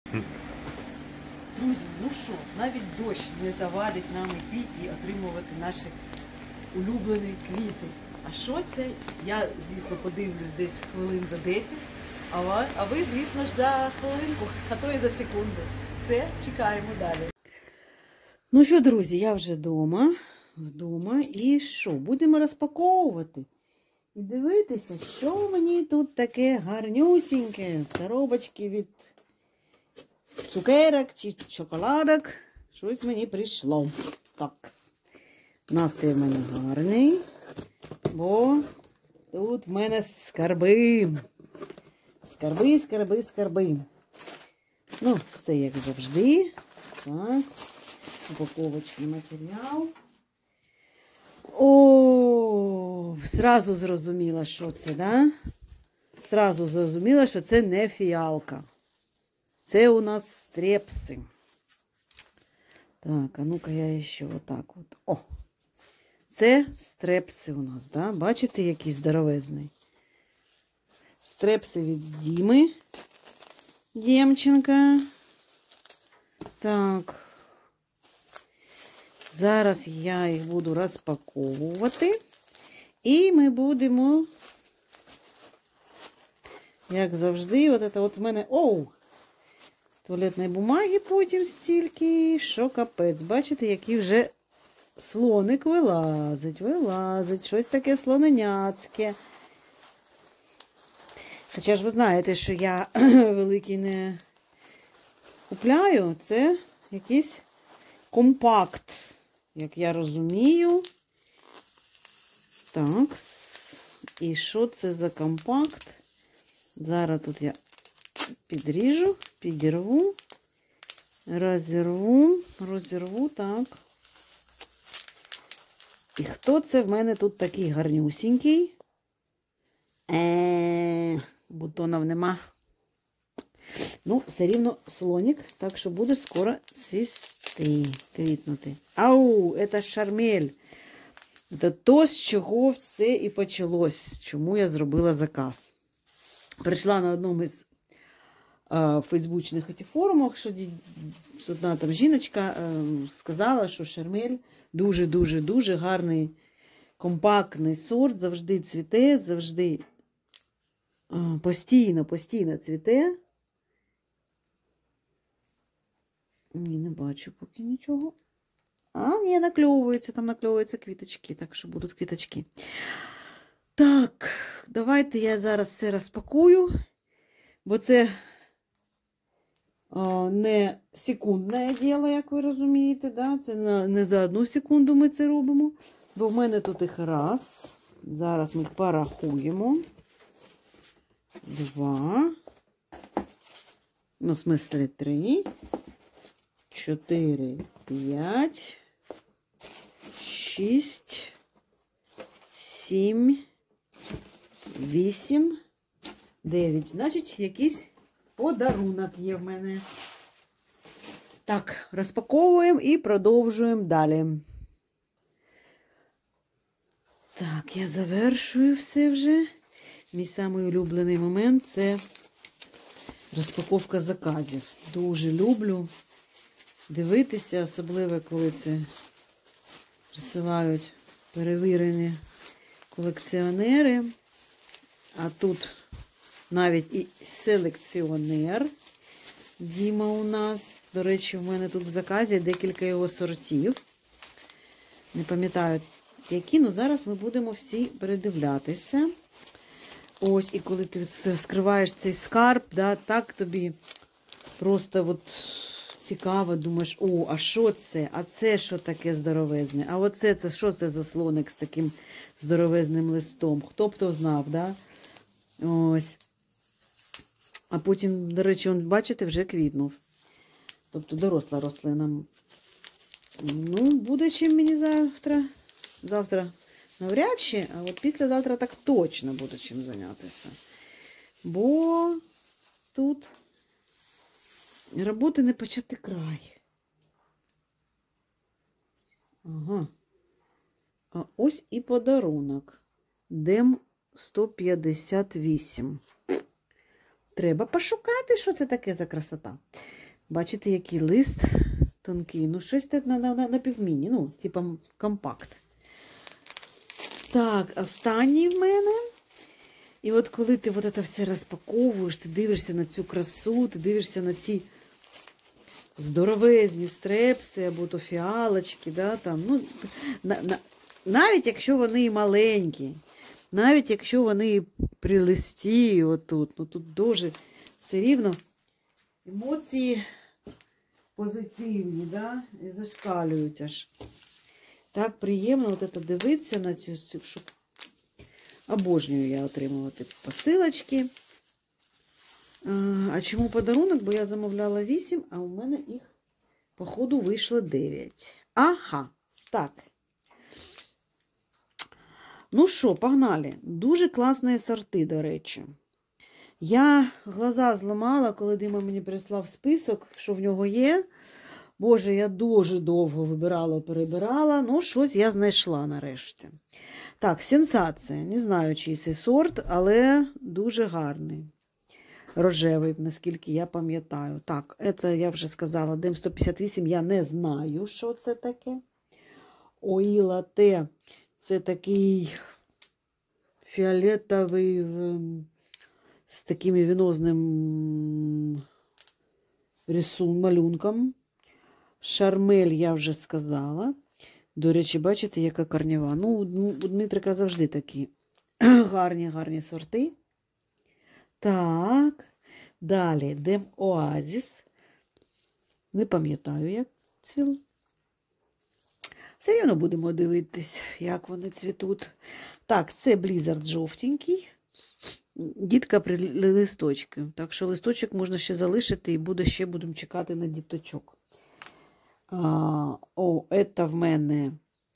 Друзі, ну що, навіть дощ не завадить нам йти і отримувати наші улюблені квіти. А що це? Я, звісно, подивлюсь десь хвилин за 10, а ви, звісно ж, за хвилинку, а то і за секунду. Все, чекаємо далі. Ну що, друзі, я вже вдома. І що? Будемо розпаковувати. І дивитися, що мені тут таке гарнюсіньке. Коробочки від цукерок чи шоколадок. Щось мені прийшло. Такс. Настрій в мене гарний, бо тут в мене скарби. Скарби. Ну, це як завжди. Так. Упаковочний матеріал. О, зразу зрозуміла, що це, да? Зразу зрозуміла, що це не фіалка. Це у нас стрепси. Так, а ну-ка я ще отак от. О! Це стрепси у нас, да? Бачите, який здоровезний? Стрепси від Діми. Дємченка. Так. Зараз я їх буду розпаковувати. І ми будемо, як завжди, от в мене, туалетної бумаги потім стільки, що капець. Бачите, який вже слоник вилазить. Щось таке слоненяцьке. Хоча ж ви знаєте, що я великий не купляю. Це якийсь компакт, як я розумію. Так. І що це за компакт? Зараз тут я підріжу, підірву, розірву, так. І хто це в мене тут такий гарнюсінький? Бутонів нема. Ну, все рівно слоник, так що буде скоро цвісти, квітнути. Ау, це шармель. Це то, з чого це і почалось, чому я зробила заказ. Прийшла на одному із фейсбучних форумах, що одна там жіночка сказала, що шармель дуже гарний, компактний сорт, завжди цвіте, завжди постійно цвіте. Ні, не бачу поки нічого. Ні, там накльовуються квіточки, так що будуть квіточки. Так, давайте я зараз все розпакую, бо це не секундне діло, як ви розумієте, да? Це не за одну секунду ми це робимо, бо в мене тут їх раз. Зараз ми їх порахуємо. 2. Ну, в смислі 3. 4, 5, 6, 7, 8, 9. Значить, якийсь подарунок є в мене. Так, розпаковуємо і продовжуємо далі. Так, я завершую все вже. Мій самий улюблений момент – це розпаковка заказів. Дуже люблю дивитися, особливо, коли це присилають перевірені колекціонери. А тут навіть і селекціонер Діма у нас. До речі, в мене тут в заказі декілька його сортів. Не пам'ятаю, які, але зараз ми будемо всі передивлятися. Ось, і коли ти розкриваєш цей скарб, да, так тобі просто от цікаво, думаєш, а що це? А це що таке здоровезне? А оце, що це за слоник з таким здоровезним листом? Хто б то знав, да? Ось. А потім, до речі, бачите, вже квітнув. Тобто доросла рослина. Ну, буде чим мені завтра. Завтра навряд чи, а от післязавтра так точно буде чим зайнятися. Бо тут роботи не почати край. Ага. А ось і подарунок. Дем 158. Треба пошукати, що це таке за красота. Бачите, який лист тонкий. Ну, щось тут на півміні, ну, типа компакт. Так, останній в мене. І от коли ти от це все розпаковуєш, ти дивишся на цю красу, ти дивишся на ці здоровезні стрепси або то фіалочки, да, там, ну, навіть якщо вони і маленькі, навіть якщо вони при листі отут, ну тут дуже все рівно емоції позитивні, да, і зашкалюють аж. Так приємно от це дивитися на цю, щоб обожнюю я отримувати посилочки. А чому подарунок? Бо я замовляла 8, а у мене їх, походу, вийшло 9. Ага, так. Ну що, погнали. Дуже класні сорти, до речі. Я глаза зламала, коли Дима мені прислав список, що в нього є. Боже, я дуже довго вибирала, перебирала. Ну, щось я знайшла нарешті. Так, сенсація. Не знаю, чий це сорт, але дуже гарний. Рожевий, наскільки я пам'ятаю. Так, це я вже сказала, Дем 158, я не знаю, що це таке. Оїла Т, це такий фіолетовий з таким венозним малюнком. Шармель я вже сказала. До речі, бачите, яка корнева. Ну, у Дмитрика завжди такі гарні сорти. Так, далі Дем Оазіс. Не пам'ятаю, як цвіл. Все рівно будемо дивитись, як вони цвітуть. Так, це Blizzard жовтенький. Дітка при листочки. Так що листочок можна ще залишити і будемо чекати на діточок. Це в мене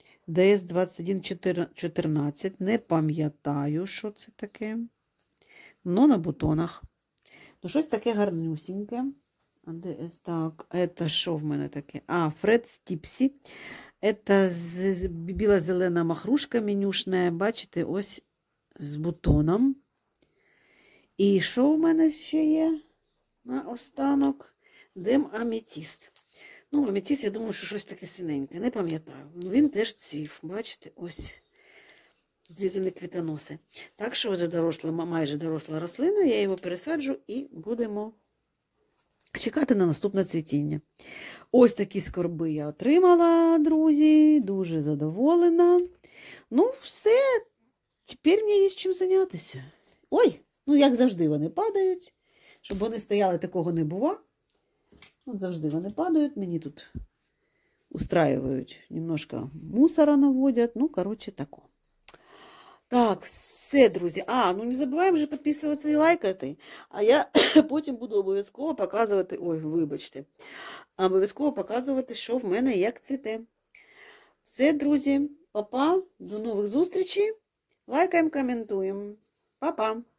DS2114. Не пам'ятаю, що це таке. Но на бутонах. Ну, щось таке гарнюсіньке. Так, це що в мене таке? Фред Стіпсі. Це біла-зелена махрушка менюшна. Бачите, ось з бутоном. І що в мене ще є на останок? Дем Аметіст. Ну, аметіст, я думаю, що щось таке синеньке. Не пам'ятаю. Він теж цвів. Бачите, ось. Зрізані квітоноси. Так що вже майже доросла рослина, я його пересаджу і будемо чекати на наступне цвітіння. Ось такі скорби я отримала, друзі. Дуже задоволена. Ну, все. Тепер мені є з чим зайнятися. Ой, ну як завжди вони падають. Щоб вони стояли, такого не бува. От завжди вони падають. Мені тут устраюють, немножко мусора наводять. Ну, коротше, тако. Так, все, друзі. Ну не забуваємо вже підписуватися і лайкати. А я потім буду обов'язково показувати, вибачте, обов'язково показувати, що в мене як цвіте. Все, друзі, па-па, до нових зустрічей. Лайкаємо, коментуємо. Па-па.